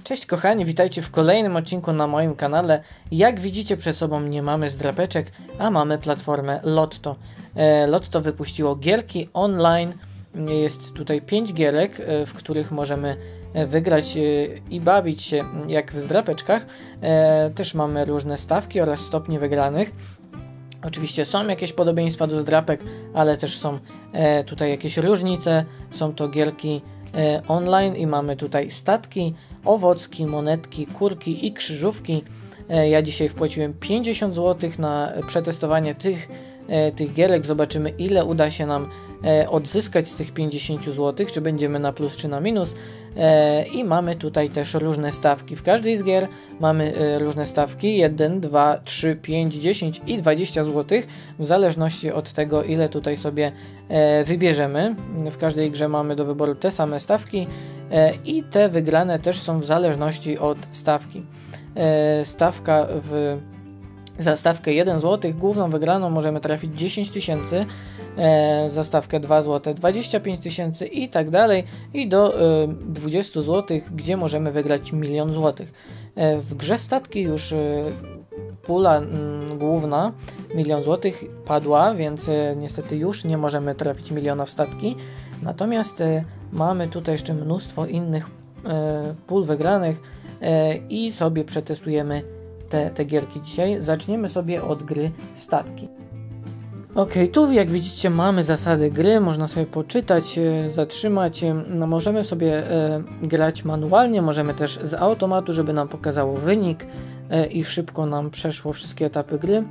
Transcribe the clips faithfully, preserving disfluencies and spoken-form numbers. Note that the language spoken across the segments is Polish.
Cześć kochani, witajcie w kolejnym odcinku na moim kanale. Jak widzicie przed sobą nie mamy zdrapeczek, a mamy platformę Lotto. E, Lotto wypuściło gierki online. Jest tutaj pięć gierek, e, w których możemy wygrać e, i bawić się jak w zdrapeczkach. E, też mamy różne stawki oraz stopnie wygranych. Oczywiście są jakieś podobieństwa do zdrapek, ale też są e, tutaj jakieś różnice. Są to gierki e, online i mamy tutaj statki, owocki, monetki, kurki i krzyżówki. E, ja dzisiaj wpłaciłem pięćdziesiąt złotych na przetestowanie tych, e, tych gierek. Zobaczymy, ile uda się nam e, odzyskać z tych pięćdziesięciu złotych, czy będziemy na plus, czy na minus. E, I mamy tutaj też różne stawki. W każdej z gier mamy e, różne stawki: jeden, dwa, trzy, pięć, dziesięć i dwadzieścia złotych, w zależności od tego, ile tutaj sobie e, wybierzemy. W każdej grze mamy do wyboru te same stawki e, i te wygrane też są w zależności od stawki. E, stawka w Za stawkę jeden złoty główną wygraną możemy trafić dziesięć tysięcy, e, za stawkę dwa złote dwadzieścia pięć tysięcy i tak dalej, i do e, dwadzieścia złotych, gdzie możemy wygrać milion złotych. E, w grze statki już e, pula m, główna milion złotych padła, więc e, niestety już nie możemy trafić miliona w statki. Natomiast e, mamy tutaj jeszcze mnóstwo innych e, pól wygranych e, i sobie przetestujemy Te, te gierki dzisiaj. Zaczniemy sobie od gry statki. Ok, tu jak widzicie mamy zasady gry, można sobie poczytać, e, zatrzymać. No, możemy sobie e, grać manualnie, możemy też z automatu, żeby nam pokazało wynik e, i szybko nam przeszło wszystkie etapy gry.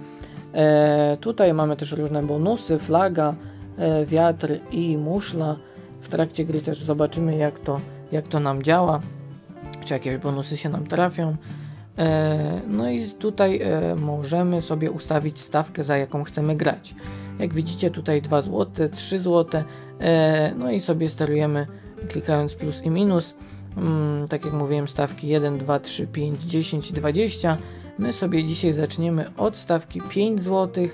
E, tutaj mamy też różne bonusy, flaga, e, wiatr i muszla. W trakcie gry też zobaczymy, jak to, jak to nam działa, czy jakieś bonusy się nam trafią. No i tutaj możemy sobie ustawić stawkę, za jaką chcemy grać. Jak widzicie tutaj dwa złote, trzy złote, no i sobie sterujemy klikając plus i minus. Tak jak mówiłem, stawki jeden, dwa, trzy, pięć, dziesięć i dwadzieścia. My sobie dzisiaj zaczniemy od stawki pięć złotych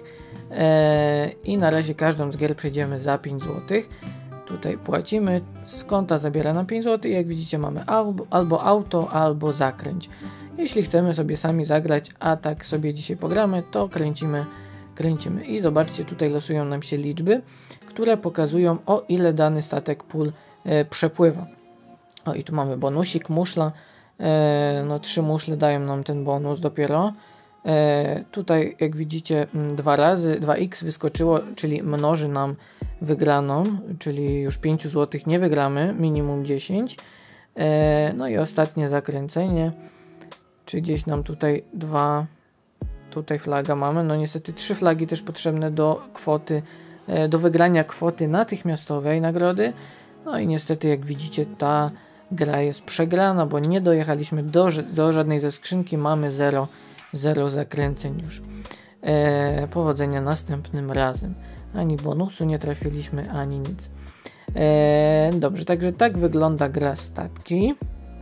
i na razie każdą z gier przejdziemy za pięć złotych. Tutaj płacimy, z konta zabiera nam pięć złotych. Jak widzicie mamy albo, albo auto, albo zakręć. Jeśli chcemy sobie sami zagrać, a tak sobie dzisiaj pogramy, to kręcimy, kręcimy. I zobaczcie, tutaj losują nam się liczby, które pokazują, o ile dany statek pól e, przepływa. O, i tu mamy bonusik, muszla. E, no trzy muszle dają nam ten bonus dopiero. E, tutaj jak widzicie dwa razy, dwa x wyskoczyło, czyli mnoży nam wygraną, czyli już pięć złotych nie wygramy, minimum dziesięć. E, no i ostatnie zakręcenie. Czy gdzieś nam tutaj dwa, tutaj flaga mamy, no niestety trzy flagi też potrzebne do kwoty, do wygrania kwoty natychmiastowej nagrody. No i niestety jak widzicie ta gra jest przegrana, bo nie dojechaliśmy do, do żadnej ze skrzynki, mamy zero, zero zakręceń już. E, powodzenia następnym razem. Ani bonusu nie trafiliśmy, ani nic. E, dobrze, także tak wygląda gra statki.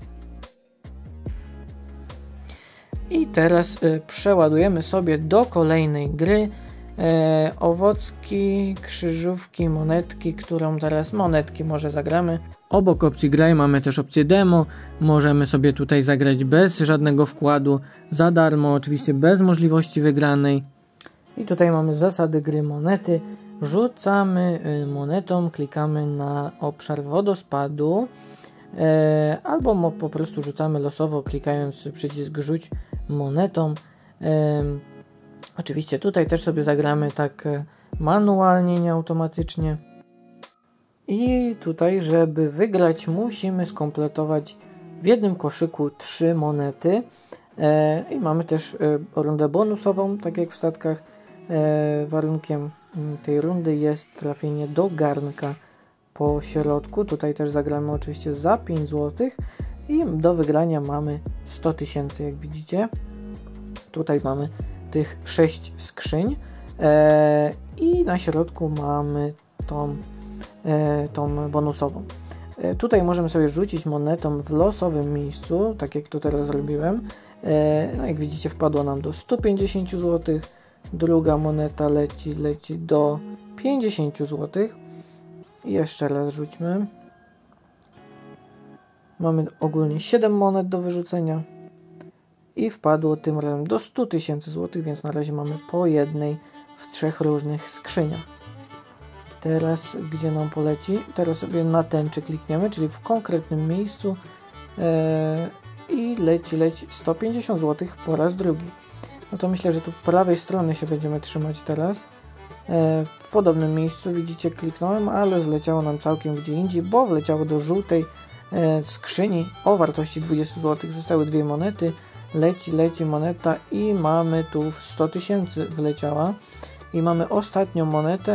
I teraz y, przeładujemy sobie do kolejnej gry. E, owocki, krzyżówki, monetki, którą teraz monetki może zagramy. Obok opcji graj mamy też opcję demo. Możemy sobie tutaj zagrać bez żadnego wkładu, za darmo, oczywiście bez możliwości wygranej. I tutaj mamy zasady gry monety. Rzucamy y, monetą, klikamy na obszar wodospadu. E, albo po prostu rzucamy losowo, klikając przycisk rzuć monetą. E, oczywiście tutaj też sobie zagramy tak manualnie, nie automatycznie. I tutaj, żeby wygrać, musimy skompletować w jednym koszyku trzy monety. E, I mamy też e, rundę bonusową, tak jak w statkach. E, warunkiem tej rundy jest trafienie do garnka po środku. Tutaj też zagramy oczywiście za pięć złotych i do wygrania mamy sto tysięcy, jak widzicie. Tutaj mamy tych sześć skrzyń e, i na środku mamy tą, e, tą bonusową. E, tutaj możemy sobie rzucić monetą w losowym miejscu, tak jak to teraz zrobiłem. E, no jak widzicie, wpadło nam do stu pięćdziesięciu złotych. Druga moneta leci, leci do pięćdziesięciu złotych. I jeszcze raz rzućmy. Mamy ogólnie siedem monet do wyrzucenia i wpadło tym razem do stu tysięcy złotych, więc na razie mamy po jednej w trzech różnych skrzyniach. Teraz gdzie nam poleci? Teraz sobie na tęczy klikniemy, czyli w konkretnym miejscu e, i leci, leci sto pięćdziesiąt złotych po raz drugi. No to myślę, że tu po prawej stronie się będziemy trzymać teraz. E, w podobnym miejscu widzicie, kliknąłem, ale zleciało nam całkiem gdzie indziej, bo wleciało do żółtej e, skrzyni o wartości dwadzieścia złotych. Zostały dwie monety. Leci, leci moneta i mamy tu sto tysięcy wleciała. I mamy ostatnią monetę,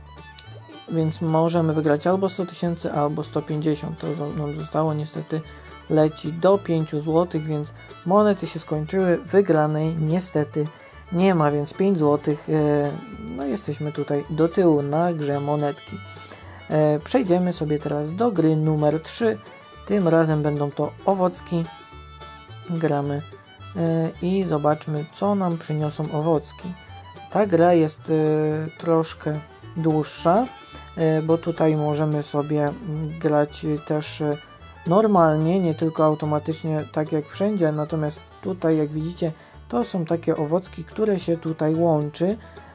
więc możemy wygrać albo sto tysięcy, albo sto pięćdziesiąt. To nam zostało, niestety leci do pięciu złotych, więc monety się skończyły. Wygranej niestety nie ma, więc pięć złotych. No jesteśmy tutaj do tyłu na grze monetki. Przejdziemy sobie teraz do gry numer trzy. Tym razem będą to owocki. Gramy i zobaczmy, co nam przyniosą owocki. Ta gra jest troszkę dłuższa, bo tutaj możemy sobie grać też normalnie, nie tylko automatycznie, tak jak wszędzie. Natomiast tutaj, jak widzicie, to są takie owocki, które się tutaj łączy.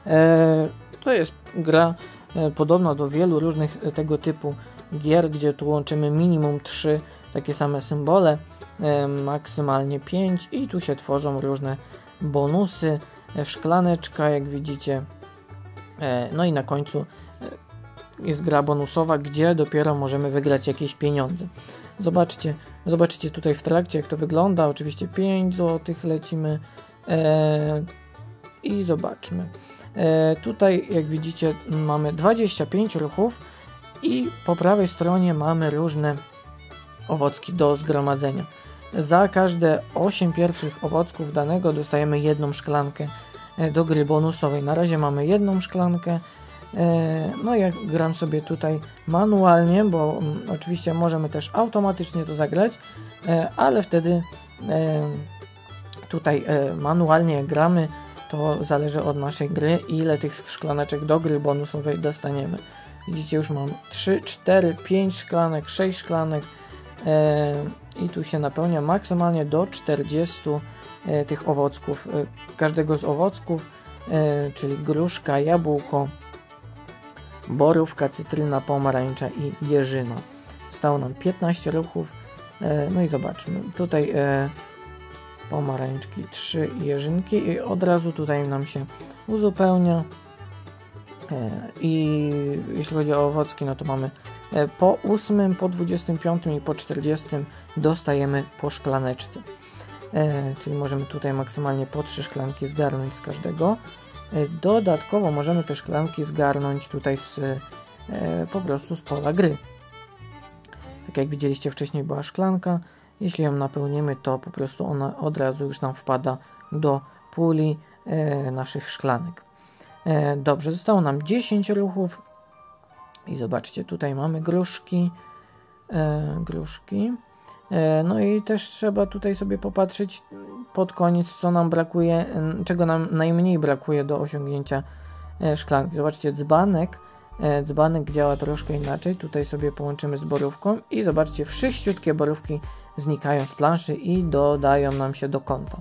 To jest gra podobna do wielu różnych tego typu gier, gdzie tu łączymy minimum trzy takie same symbole, maksymalnie pięć i tu się tworzą różne bonusy, szklaneczka, jak widzicie. No i na końcu jest gra bonusowa, gdzie dopiero możemy wygrać jakieś pieniądze. Zobaczcie, zobaczcie tutaj w trakcie, jak to wygląda. Oczywiście pięć złotych lecimy e, i zobaczmy. E, tutaj, jak widzicie, mamy dwadzieścia pięć ruchów i po prawej stronie mamy różne owocki do zgromadzenia. Za każde osiem pierwszych owocków danego dostajemy jedną szklankę do gry bonusowej. Na razie mamy jedną szklankę. No ja gram sobie tutaj manualnie, bo oczywiście możemy też automatycznie to zagrać, ale wtedy tutaj manualnie jak gramy, to zależy od naszej gry, ile tych szklaneczek do gry bonusowej dostaniemy. Widzicie, już mam trzy, cztery, pięć szklanek, sześć szklanek i tu się napełnia maksymalnie do czterdziestu tych owocków. Każdego z owocków, czyli gruszka, jabłko, borówka, cytryna, pomarańcza i jeżyna. Zostało nam piętnaście ruchów. No i zobaczmy. Tutaj pomarańczki, trzy jeżynki i od razu tutaj nam się uzupełnia. I jeśli chodzi o owocki, no to mamy po ósmym, po dwudziestym piątym i po czterdziestym dostajemy po szklaneczce. Czyli możemy tutaj maksymalnie po trzy szklanki zgarnąć z każdego. Dodatkowo możemy te szklanki zgarnąć tutaj z, e, po prostu z pola gry. Tak jak widzieliście, wcześniej była szklanka. Jeśli ją napełnimy, to po prostu ona od razu już nam wpada do puli e, naszych szklanek. E, dobrze, zostało nam dziesięć ruchów. I zobaczcie, tutaj mamy gruszki. E, gruszki. E, no i też trzeba tutaj sobie popatrzeć pod koniec, co nam brakuje, czego nam najmniej brakuje do osiągnięcia e, szklanki. Zobaczcie, dzbanek. E, dzbanek działa troszkę inaczej. Tutaj sobie połączymy z borówką i zobaczcie, wszyściutkie borówki znikają z planszy i dodają nam się do konta.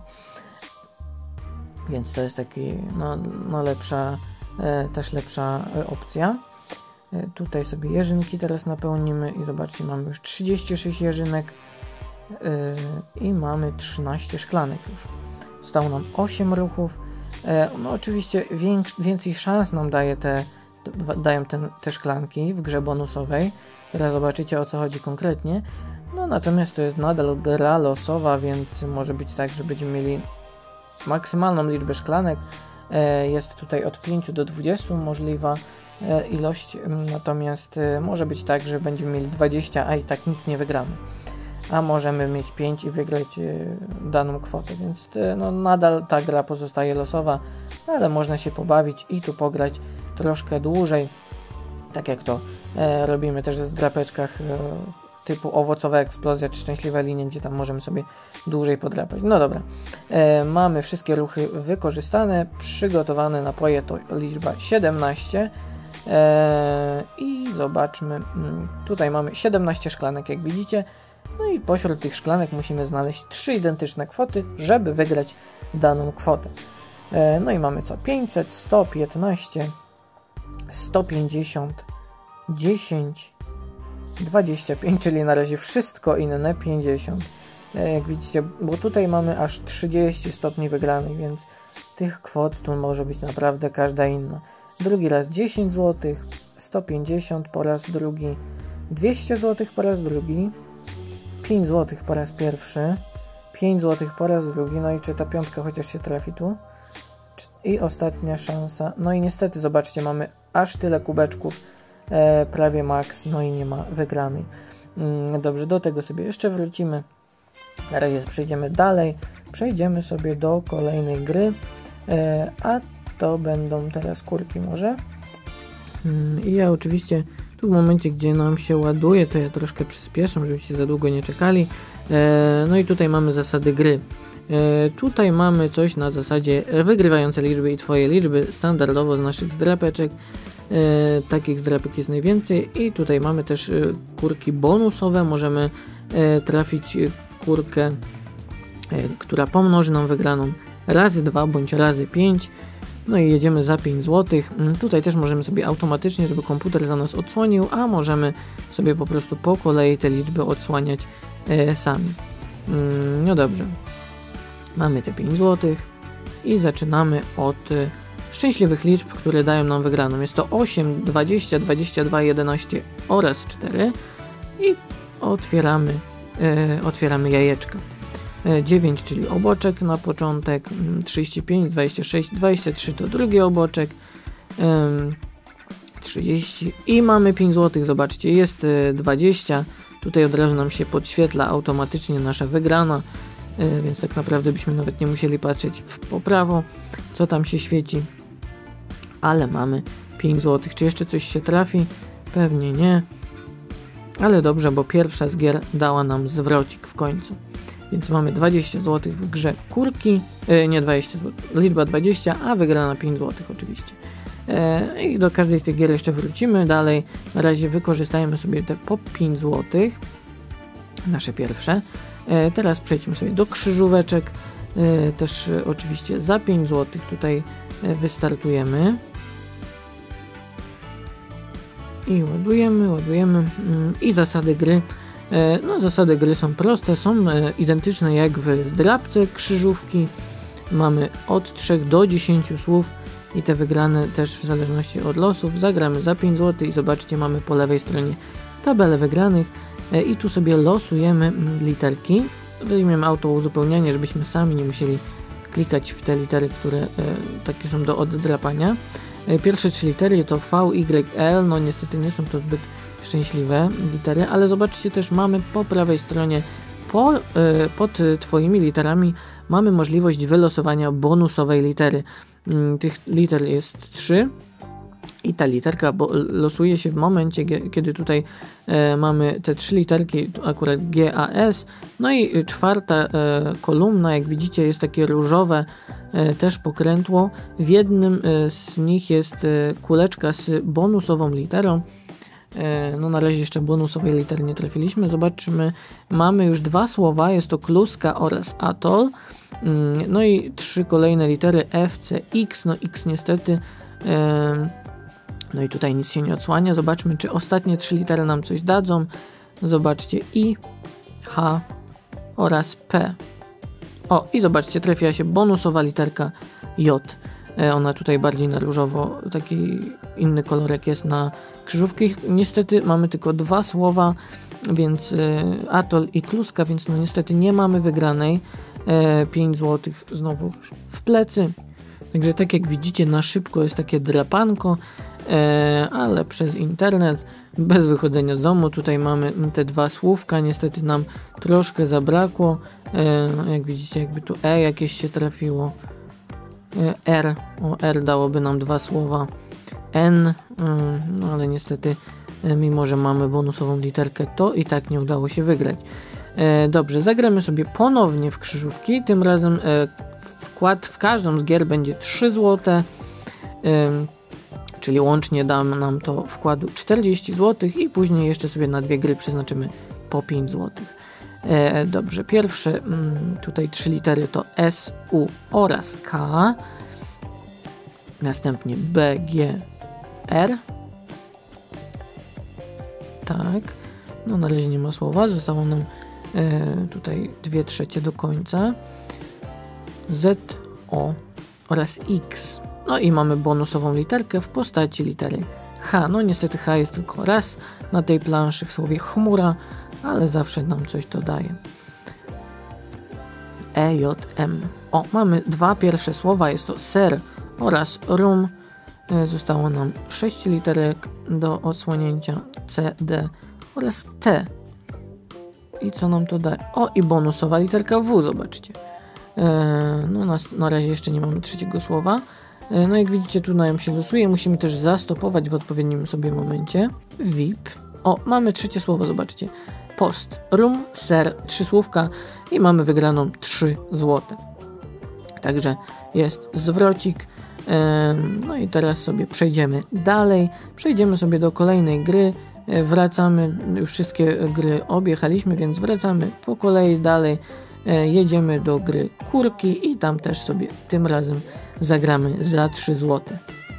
Więc to jest taki, no, no lepsza, e, też lepsza e, opcja. E, tutaj sobie jeżynki teraz napełnimy i zobaczcie, mamy już trzydzieści sześć jeżynek. I mamy trzynaście szklanek już. Zostało nam osiem ruchów. No oczywiście więcej szans nam daje te, dają te, te szklanki w grze bonusowej. Teraz zobaczycie, o co chodzi konkretnie. No natomiast to jest nadal gra losowa, więc może być tak, że będziemy mieli maksymalną liczbę szklanek. Jest tutaj od pięciu do dwudziestu możliwa ilość. Natomiast może być tak, że będziemy mieli dwadzieścia, a i tak nic nie wygramy. A możemy mieć pięć i wygrać y, daną kwotę, więc y, no, nadal ta gra pozostaje losowa, ale można się pobawić i tu pograć troszkę dłużej, tak jak to e, robimy też w drapeczkach e, typu owocowa eksplozja czy szczęśliwe linie, gdzie tam możemy sobie dłużej podrapać. No dobra, e, mamy wszystkie ruchy wykorzystane, przygotowane napoje to liczba siedemnaście e, i zobaczmy, tutaj mamy siedemnaście szklanek, jak widzicie. No i pośród tych szklanek musimy znaleźć trzy identyczne kwoty, żeby wygrać daną kwotę. No i mamy co? pięćset, sto, piętnaście, sto pięćdziesiąt, dziesięć, dwadzieścia pięć, czyli na razie wszystko inne pięćdziesiąt. Jak widzicie, bo tutaj mamy aż trzydzieści stopni wygranej, więc tych kwot tu może być naprawdę każda inna. Drugi raz dziesięć złotych, sto pięćdziesiąt po raz drugi, dwieście złotych po raz drugi, pięć złotych po raz pierwszy, pięć złotych po raz drugi, no i czy ta piątka chociaż się trafi tu? I ostatnia szansa. No i niestety, zobaczcie, mamy aż tyle kubeczków, e, prawie max, no i nie ma wygranej. Mm, dobrze, do tego sobie jeszcze wrócimy. Na razie przejdziemy dalej. Przejdziemy sobie do kolejnej gry, e, a to będą teraz kurki może. Mm, I ja oczywiście tu w momencie, gdzie nam się ładuje, to ja troszkę przyspieszam, żebyście za długo nie czekali. E, no i tutaj mamy zasady gry. E, tutaj mamy coś na zasadzie wygrywające liczby i twoje liczby standardowo z naszych zdrapeczek. E, takich zdrapek jest najwięcej i tutaj mamy też e, kurki bonusowe. Możemy e, trafić kurkę, e, która pomnoży nam wygraną razy dwa bądź razy pięć. No i jedziemy za pięć złotych. Tutaj też możemy sobie automatycznie, żeby komputer za nas odsłonił, a możemy sobie po prostu po kolei te liczby odsłaniać e, sami. Mm, no dobrze. Mamy te pięć złotych i zaczynamy od e, szczęśliwych liczb, które dają nam wygraną. Jest to osiem, dwadzieścia, dwadzieścia dwa, jedenaście oraz cztery i otwieramy, e, otwieramy jajeczka. dziewięć, czyli oboczek na początek, trzydzieści pięć, dwadzieścia sześć, dwadzieścia trzy to drugi oboczek, trzydzieści i mamy pięć złotych, zobaczcie, jest dwadzieścia, tutaj od razu nam się podświetla automatycznie nasza wygrana, więc tak naprawdę byśmy nawet nie musieli patrzeć w prawo, co tam się świeci, ale mamy pięć złotych. Czy jeszcze coś się trafi? Pewnie nie, ale dobrze, bo pierwsza z gier dała nam zwrocik w końcu. Więc mamy dwadzieścia złotych w grze kurki, e, nie dwadzieścia złotych, liczba dwadzieścia, a wygrana pięć złotych oczywiście. E, I do każdej z tych gier jeszcze wrócimy dalej. Na razie wykorzystajmy sobie te po pięć złotych, nasze pierwsze. E, teraz przejdźmy sobie do krzyżóweczek, e, też e, oczywiście za pięć złotych tutaj e, wystartujemy. I ładujemy, ładujemy mm, i zasady gry. No, zasady gry są proste, są identyczne jak w zdrabce krzyżówki. Mamy od trzech do dziesięciu słów i te wygrane też w zależności od losów. Zagramy za pięć złotych i zobaczcie, mamy po lewej stronie tabelę wygranych i tu sobie losujemy literki. Weźmiemy auto uzupełnianie, żebyśmy sami nie musieli klikać w te litery, które takie są do oddrapania. Pierwsze trzy litery to V, Y, L, no niestety nie są to zbyt szczęśliwe litery, ale zobaczcie, też mamy po prawej stronie po, y, pod twoimi literami mamy możliwość wylosowania bonusowej litery. Y, tych liter jest trzy i ta literka bo losuje się w momencie, kiedy tutaj y, mamy te trzy literki, akurat G, A, S, no i czwarta y, kolumna, jak widzicie, jest takie różowe y, też pokrętło. W jednym y, z nich jest y, kuleczka z bonusową literą. No na razie jeszcze bonusowej litery nie trafiliśmy. Zobaczymy, mamy już dwa słowa, jest to kluska oraz atol. No i trzy kolejne litery F, C, X. No X niestety, no i tutaj nic się nie odsłania. Zobaczmy, czy ostatnie trzy litery nam coś dadzą. Zobaczcie, I, H oraz P. O, i zobaczcie, trafiła się bonusowa literka J. Ona tutaj bardziej na różowo, taki inny kolorek jest na krzyżówki. Niestety mamy tylko dwa słowa, więc y, atol i kluska, więc no niestety nie mamy wygranej. E, pięć złotych znowu w plecy. Także tak jak widzicie, na szybko jest takie drapanko, e, ale przez internet, bez wychodzenia z domu. Tutaj mamy te dwa słówka, niestety nam troszkę zabrakło. E, jak widzicie, jakby tu E jakieś się trafiło. E, R, o R dałoby nam dwa słowa. N, no ale niestety, mimo że mamy bonusową literkę, to i tak nie udało się wygrać. E, dobrze, zagramy sobie ponownie w krzyżówki. Tym razem e, wkład w każdą z gier będzie trzy złote, e, czyli łącznie da nam to wkładu czterdzieści złotych i później jeszcze sobie na dwie gry przeznaczymy po pięć złotych. E, dobrze, pierwsze mm, tutaj trzy litery to S, U oraz K. Następnie B, G, R. Tak. No na razie nie ma słowa. Zostało nam e, tutaj dwie trzecie do końca. Z, O oraz X. No i mamy bonusową literkę w postaci litery H. No niestety H jest tylko raz na tej planszy w słowie chmura, ale zawsze nam coś to daje. E, J, M. O, mamy dwa pierwsze słowa, jest to ser oraz rum. Zostało nam sześć literek do odsłonięcia. C, D oraz T. I co nam to daje? O, i bonusowa literka W, zobaczcie. No na, na razie jeszcze nie mamy trzeciego słowa. No jak widzicie, tu nam się losuje. Musimy też zastopować w odpowiednim sobie momencie. V I P. O, mamy trzecie słowo, zobaczcie. Post, rum, ser, trzy słówka i mamy wygraną trzy złote. Także jest zwrocik. No i teraz sobie przejdziemy dalej. Przejdziemy sobie do kolejnej gry. Wracamy, już wszystkie gry objechaliśmy, więc wracamy po kolei dalej. Jedziemy do gry kurki i tam też sobie tym razem zagramy za trzy złote.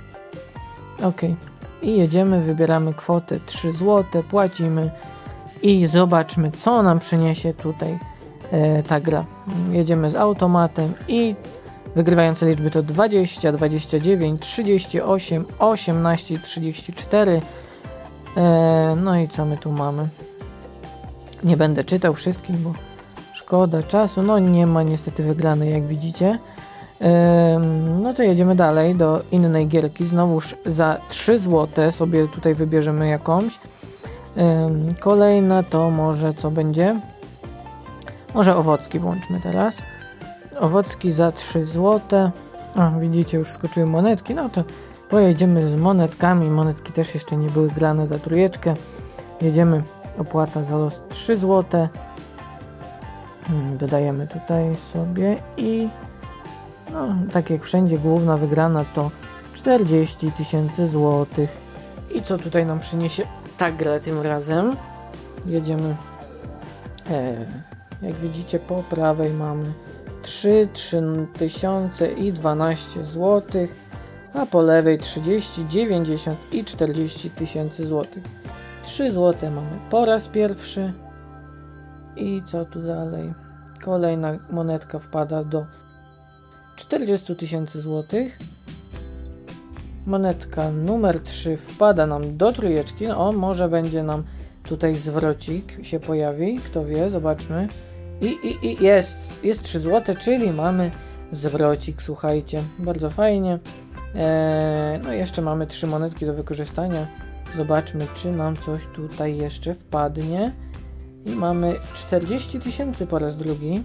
Ok. I jedziemy, wybieramy kwotę trzy złote, płacimy i zobaczmy, co nam przyniesie tutaj e, ta gra. Jedziemy z automatem i wygrywające liczby to dwadzieścia, dwadzieścia dziewięć, trzydzieści osiem, osiemnaście, trzydzieści cztery. E, no i co my tu mamy? Nie będę czytał wszystkich, bo szkoda czasu. No nie ma niestety wygranej, jak widzicie. E, no to jedziemy dalej do innej gierki. Znowuż za trzy złote sobie tutaj wybierzemy jakąś. E, kolejna to może co będzie? Może owocki włączmy teraz. Owocki za trzy złote. O, widzicie, już wskoczyły monetki. No to pojedziemy z monetkami. Monetki też jeszcze nie były grane za trójeczkę. Jedziemy. Opłata za los trzy złote. Dodajemy tutaj sobie i no, tak jak wszędzie główna wygrana to czterdzieści tysięcy złotych. I co tutaj nam przyniesie ta gra tym razem? Jedziemy. E, jak widzicie, po prawej mamy trzy tysiące i dwanaście złotych, a po lewej trzydzieści, dziewięćdziesiąt i czterdzieści tysięcy złotych. trzy złote mamy po raz pierwszy. I co tu dalej? Kolejna monetka wpada do czterdzieści tysięcy złotych. Monetka numer trzy wpada nam do trójeczki. No, o, może będzie nam tutaj zwrocik się pojawi. Kto wie, zobaczmy. I, i, i jest, jest trzy złote, czyli mamy zwrocik, słuchajcie. Bardzo fajnie. Eee, no jeszcze mamy trzy monetki do wykorzystania. Zobaczmy, czy nam coś tutaj jeszcze wpadnie. I mamy czterdzieści tysięcy po raz drugi.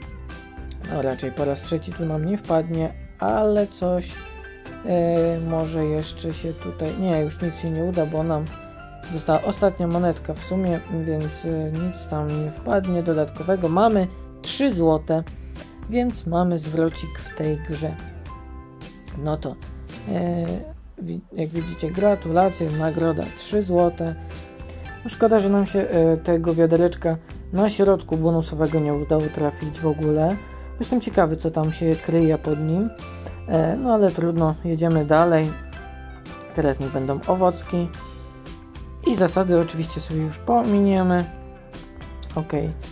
No raczej po raz trzeci tu nam nie wpadnie, ale coś e, może jeszcze się tutaj... Nie, już nic się nie uda, bo nam została ostatnia monetka w sumie, więc e, nic tam nie wpadnie dodatkowego. Mamy trzy złote, więc mamy zwrocik w tej grze. No to e, jak widzicie, gratulacje, nagroda trzy złote. No szkoda, że nam się e, tego wiadereczka na środku bonusowego nie udało trafić w ogóle. Jestem ciekawy, co tam się kryje pod nim. E, no ale trudno, jedziemy dalej. Teraz niech będą owocki. I zasady oczywiście sobie już pominiemy. Ok.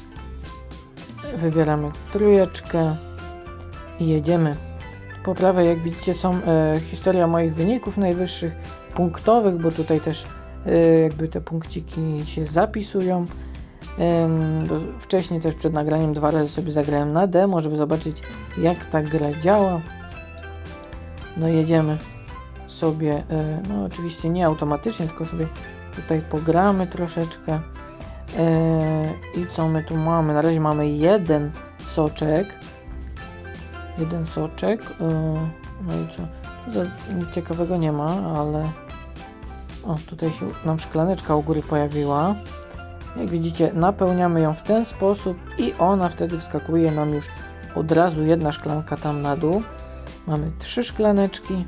Wybieramy trójeczkę i jedziemy. Po prawej, jak widzicie, są e, historia moich wyników najwyższych punktowych, bo tutaj też jakby te punkciki się zapisują. Wcześniej też przed nagraniem dwa razy sobie zagrałem na demo, żeby zobaczyć, jak ta gra działa. No jedziemy sobie, no oczywiście nie automatycznie, tylko sobie tutaj pogramy troszeczkę. I co my tu mamy? Na razie mamy jeden soczek. Jeden soczek. No i co? Nic ciekawego nie ma, ale o, tutaj się nam szklaneczka u góry pojawiła. Jak widzicie, napełniamy ją w ten sposób i ona wtedy wskakuje nam już od razu jedna szklanka tam na dół. Mamy trzy szklaneczki.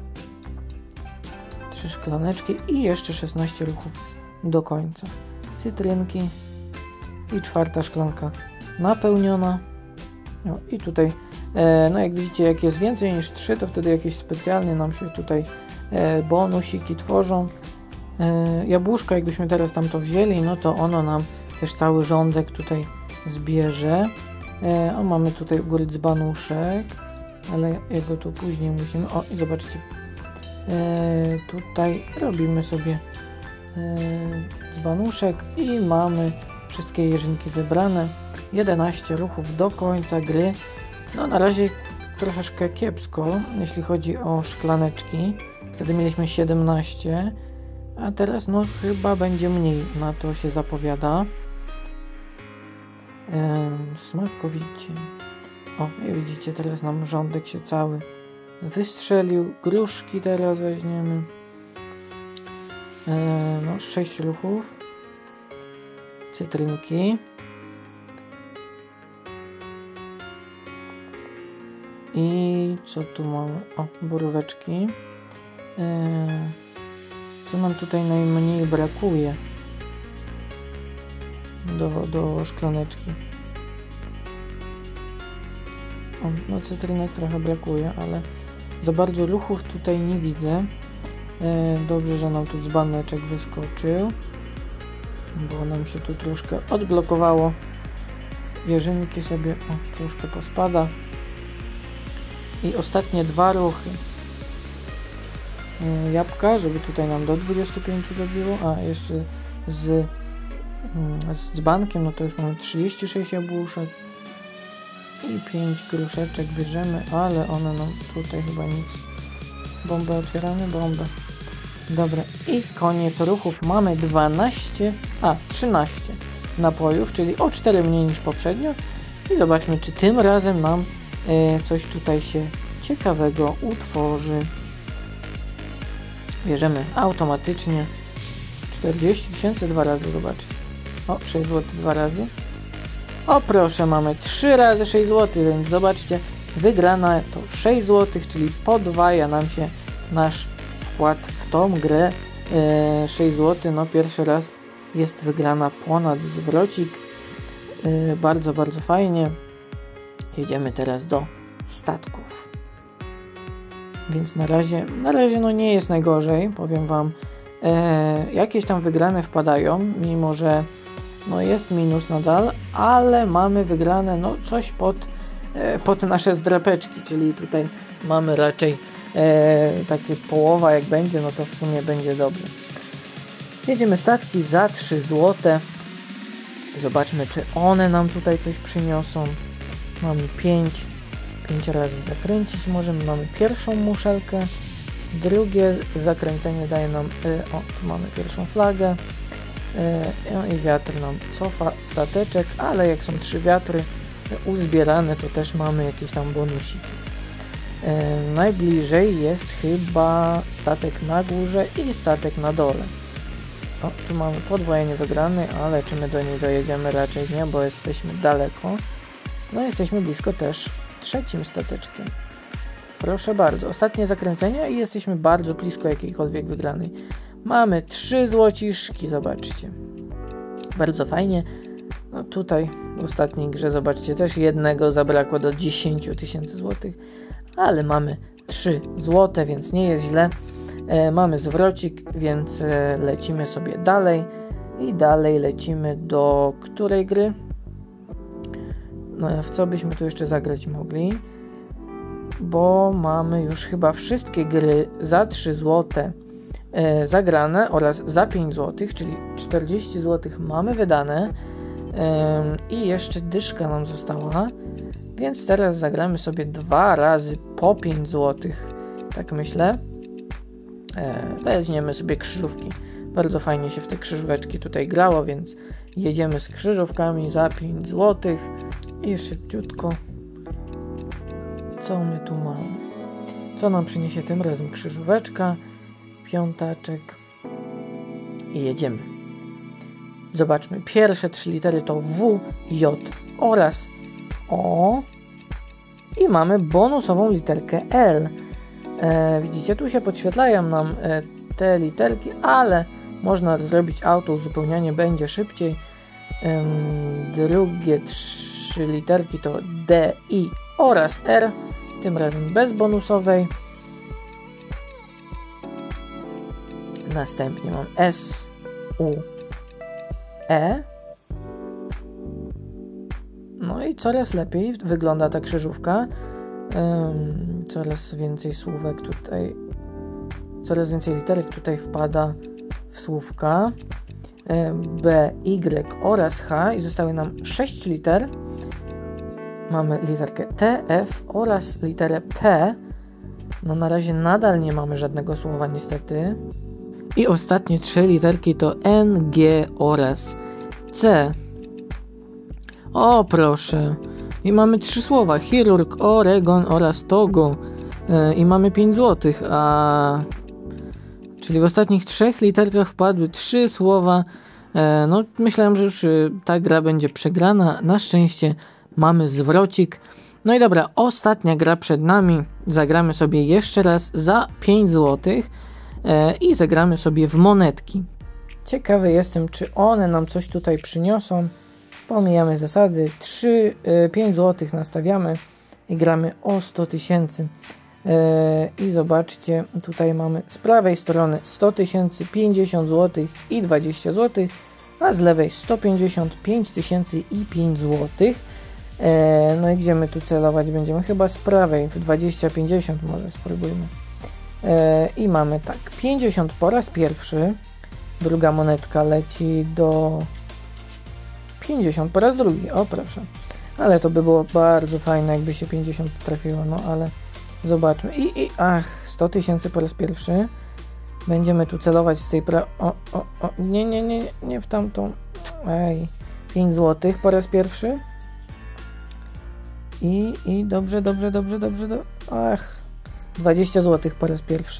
Trzy szklaneczki i jeszcze szesnaście ruchów do końca. Cytrynki. i czwarta szklanka napełniona. No i tutaj, e, no jak widzicie, jak jest więcej niż trzy, to wtedy jakieś specjalnie nam się tutaj e, bonusiki tworzą. E, jabłuszka, jakbyśmy teraz tam to wzięli, no to ono nam też cały rządek tutaj zbierze. E, o, mamy tutaj u góry dzbanuszek, ale jego tu później musimy... O, i zobaczcie, e, tutaj robimy sobie e, dzbanuszek i mamy wszystkie jeżynki zebrane. jedenaście ruchów do końca gry. No na razie troszeczkę kiepsko, jeśli chodzi o szklaneczki. Wtedy mieliśmy siedemnaście, a teraz no chyba będzie mniej, na to się zapowiada. Ehm, smakowicie. O, jak widzicie, teraz nam rządek się cały wystrzelił. Gruszki teraz weźmiemy. Ehm, no, sześć ruchów. Cytrynki. I co tu mamy? O, boróweczki. Eee, co nam tutaj najmniej brakuje do, do szklaneczki? O, no cytrynek trochę brakuje, ale za bardzo ruchów tutaj nie widzę. Eee, dobrze, że nam tu dzbaneczek wyskoczył, bo nam się tu troszkę odblokowało. Jeżynki sobie o, troszkę pospada. I ostatnie dwa ruchy. Jabłka, żeby tutaj nam do dwudziestu pięciu dobiło, a jeszcze z, z dzbankiem, no to już mamy trzydzieści sześć jabłuszek i pięć gruszeczek bierzemy, ale one nam tutaj chyba nic. Bombę otwieramy, bombę. Dobra, i koniec ruchów. Mamy dwanaście, a trzynaście napojów, czyli o cztery mniej niż poprzednio. I zobaczmy, czy tym razem nam coś tutaj się ciekawego utworzy. Bierzemy automatycznie czterdzieści tysięcy dwa razy, zobaczcie. O, sześć złotych dwa razy. O proszę, mamy trzy razy sześć złotych, więc zobaczcie, wygrana to sześć złotych, czyli podwaja nam się nasz wkład w tą grę. e, sześć złotych, no pierwszy raz jest wygrana ponad zwrocik. e, bardzo, bardzo fajnie. Jedziemy teraz do statków. Więc na razie, na razie no nie jest najgorzej, powiem wam. E, jakieś tam wygrane wpadają, mimo że no jest minus nadal, ale mamy wygrane no coś pod, e, pod nasze zdrapeczki, czyli tutaj mamy raczej e, takie połowa, jak będzie, no to w sumie będzie dobrze. Jedziemy statki za trzy złote. Zobaczmy, czy one nam tutaj coś przyniosą. Mamy pięć. pięć razy zakręcić możemy. Mamy pierwszą muszelkę. Drugie zakręcenie daje nam... E, o, tu mamy pierwszą flagę. E, no i wiatr nam cofa stateczek, ale jak są trzy wiatry e, uzbierane, to też mamy jakieś tam bonusiki. E, najbliżej jest chyba statek na górze i statek na dole. O, tu mamy podwojenie wygrany, ale czy my do niej dojedziemy? Raczej nie, bo jesteśmy daleko. No jesteśmy blisko też trzecim stateczkiem. Proszę bardzo, ostatnie zakręcenie i jesteśmy bardzo blisko jakiejkolwiek wygranej. Mamy trzy złociszki, zobaczcie. Bardzo fajnie. No tutaj w ostatniej grze, zobaczcie, też jednego zabrakło do dziesięciu tysięcy złotych, ale mamy trzy złote, więc nie jest źle. E, mamy zwrocik, więc e, lecimy sobie dalej i dalej lecimy do której gry? No, w co byśmy tu jeszcze zagrać mogli? Bo mamy już chyba wszystkie gry za trzy złote e, zagrane oraz za pięć złotych, czyli czterdzieści złotych mamy wydane e, i jeszcze dyszka nam została, więc teraz zagramy sobie dwa razy po pięć złotych, tak myślę. E, weźmiemy sobie krzyżówki. Bardzo fajnie się w te krzyżóweczki tutaj grało, więc jedziemy z krzyżówkami za pięć złotych i szybciutko. Co my tu mamy? Co nam przyniesie tym razem krzyżóweczka? Piątaczek. I jedziemy. Zobaczmy. Pierwsze trzy litery to W, J oraz O. I mamy bonusową literkę L. E, widzicie, tu się podświetlają nam e, te literki, ale można zrobić auto uzupełnianie, będzie szybciej. Drugie trzy literki to D, I oraz R, tym razem bez bonusowej. Następnie mam S, U, E. No i coraz lepiej wygląda ta krzyżówka. Um, coraz więcej słówek tutaj, coraz więcej literek tutaj wpada w słówka. B, Y oraz H i zostały nam sześć liter. Mamy literkę T, F oraz literę P. No na razie nadal nie mamy żadnego słowa niestety. I ostatnie trzy literki to N, G oraz C. O proszę. I mamy trzy słowa. Chirurg, Oregon oraz Togo. Yy, I mamy pięć złotych. A... Czyli w ostatnich trzech literkach wpadły trzy słowa. Yy, no myślałem, że już yy, ta gra będzie przegrana. Na szczęście mamy zwrocik. No i dobra, ostatnia gra przed nami. Zagramy sobie jeszcze raz za pięć złotych. I zagramy sobie w monetki. Ciekawy jestem, czy one nam coś tutaj przyniosą. Pomijamy zasady. trzy, pięć złotych nastawiamy i gramy o sto tysięcy. I zobaczcie, tutaj mamy z prawej strony sto tysięcy, pięćdziesiąt złotych i dwadzieścia złotych, a z lewej sto pięćdziesiąt, pięć tysięcy i pięć złotych. No i gdzie my tu celować będziemy? Chyba z prawej, w dwadzieścia pięćdziesiąt może spróbujmy. I mamy tak, pięćdziesiąt po raz pierwszy, druga monetka leci do pięćdziesiąt po raz drugi, o proszę, ale to by było bardzo fajne, jakby się pięćdziesiąt trafiło, no ale zobaczmy. I, i ach, sto tysięcy po raz pierwszy, będziemy tu celować z tej pra... O, o, o, nie, nie, nie, nie w tamtą, ej, pięć złotych po raz pierwszy i, i dobrze, dobrze, dobrze, dobrze, do... ach, dwadzieścia złotych po raz pierwszy.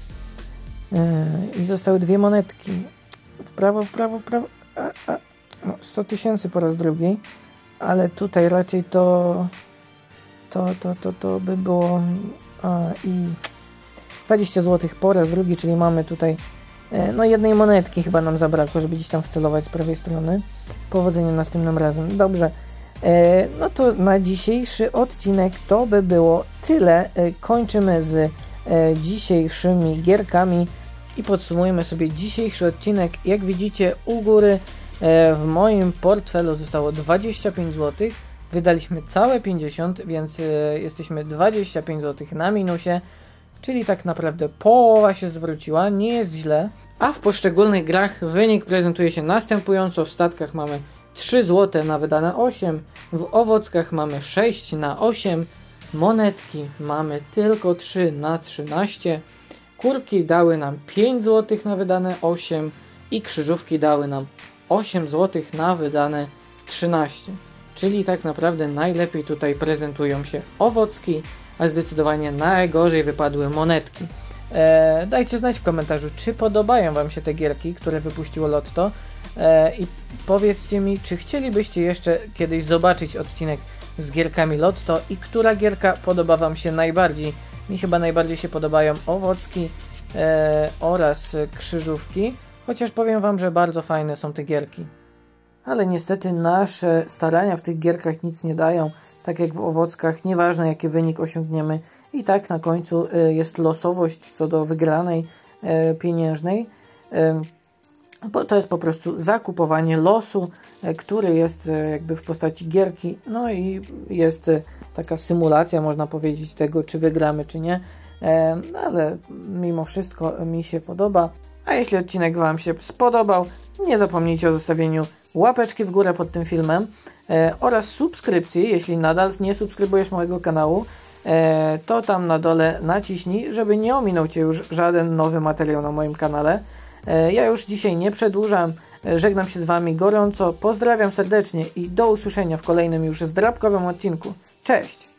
Yy, I zostały dwie monetki. W prawo, w prawo, w prawo. A, a. No, sto tysięcy po raz drugi. Ale tutaj raczej to to, to, to, to by było a, i dwadzieścia złotych po raz drugi, czyli mamy tutaj yy, no jednej monetki chyba nam zabrakło, żeby gdzieś tam wcelować z prawej strony. Powodzenia następnym razem. Dobrze. No to na dzisiejszy odcinek to by było tyle. Kończymy z dzisiejszymi gierkami i podsumujemy sobie dzisiejszy odcinek. Jak widzicie u góry w moim portfelu zostało dwadzieścia pięć złotych. Wydaliśmy całe pięćdziesiąt, więc jesteśmy dwadzieścia pięć złotych na minusie. Czyli tak naprawdę połowa się zwróciła, nie jest źle. A w poszczególnych grach wynik prezentuje się następująco. W statkach mamy trzy złote na wydane osiem, w owockach mamy sześć na osiem, monetki mamy tylko trzy na trzynaście, kurki dały nam pięć złotych na wydane osiem i krzyżówki dały nam osiem złotych na wydane trzynaście. Czyli tak naprawdę najlepiej tutaj prezentują się owocki, a zdecydowanie najgorzej wypadły monetki. Eee, dajcie znać w komentarzu, czy podobają Wam się te gierki, które wypuściło Lotto. I powiedzcie mi, czy chcielibyście jeszcze kiedyś zobaczyć odcinek z gierkami Lotto i która gierka podoba Wam się najbardziej. Mi chyba najbardziej się podobają owocki e, oraz krzyżówki, chociaż powiem Wam, że bardzo fajne są te gierki. Ale niestety nasze starania w tych gierkach nic nie dają, tak jak w owockach, nieważne jaki wynik osiągniemy, i tak na końcu e, jest losowość co do wygranej e, pieniężnej. E, Bo to jest po prostu zakupowanie losu, który jest jakby w postaci gierki, no i jest taka symulacja, można powiedzieć, tego, czy wygramy, czy nie, ale mimo wszystko mi się podoba. A jeśli odcinek Wam się spodobał, nie zapomnijcie o zostawieniu łapeczki w górę pod tym filmem oraz subskrypcji. Jeśli nadal nie subskrybujesz mojego kanału, to tam na dole naciśnij, żeby nie ominął Cię już żaden nowy materiał na moim kanale. Ja już dzisiaj nie przedłużam, żegnam się z Wami gorąco, pozdrawiam serdecznie i do usłyszenia w kolejnym już zdrabkowym odcinku. Cześć!